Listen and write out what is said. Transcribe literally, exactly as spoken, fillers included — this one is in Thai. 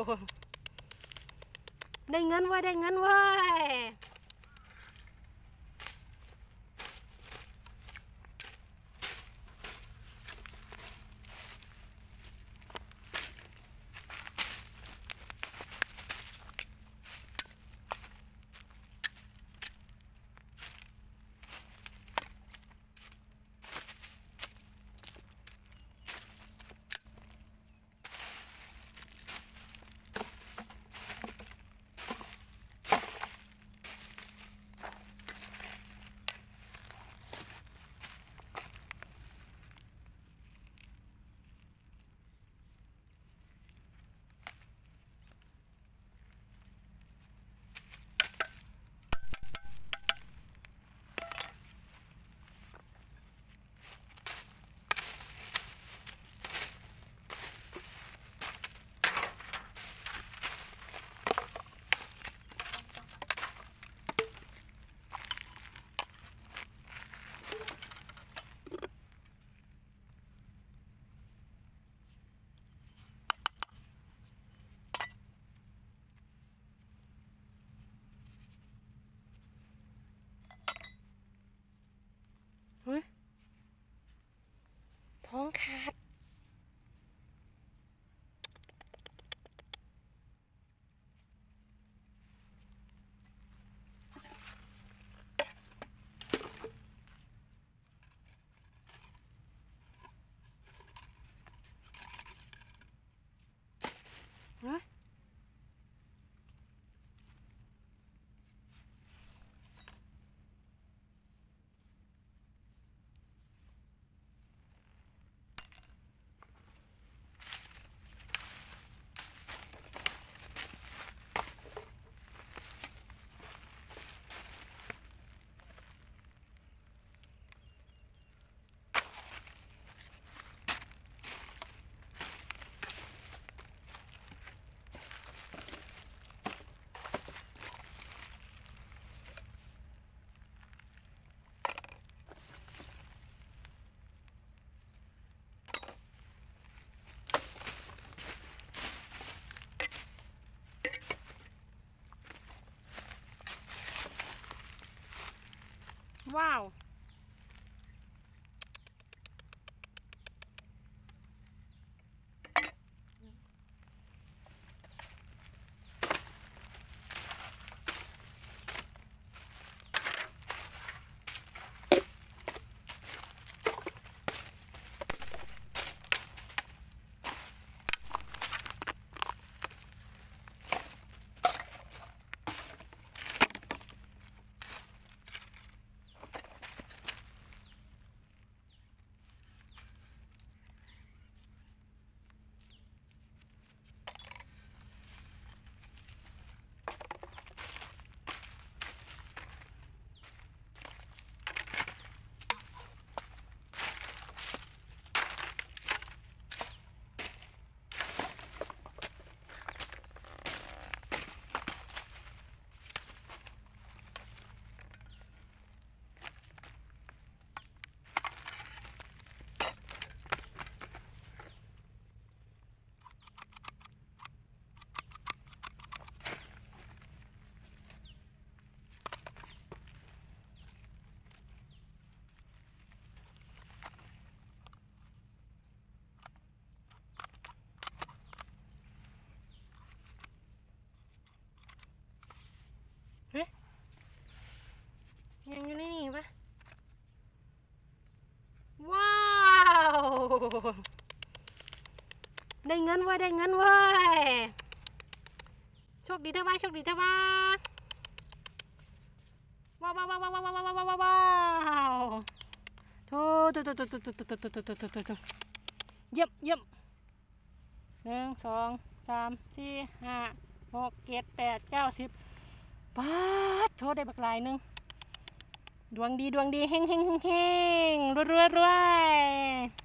ได้เงินเว้ยได้เงินเว้ยท้องขาดเฮ้ยว้าวยังอยู่ในนี่ปะว้าวได้เงินเว้ยได้เงินเว้ยโชคดีเถอะบ้าโชคดีเถอะบ้าว้าวว้าวว้าวว้าวว้าวว้าวว้าวว้าวโถโถโถโถโถโถโถโถโถโถโถโถเยี่ยมเยี่ยมหนึ่งสองสามสี่ห้าหกเจ็ดแปดเก้าสิบป๊าดโทษได้บักลายหนึ่งดวงดีดวงดีเฮงเฮงเฮงเฮงรวยรวยรวย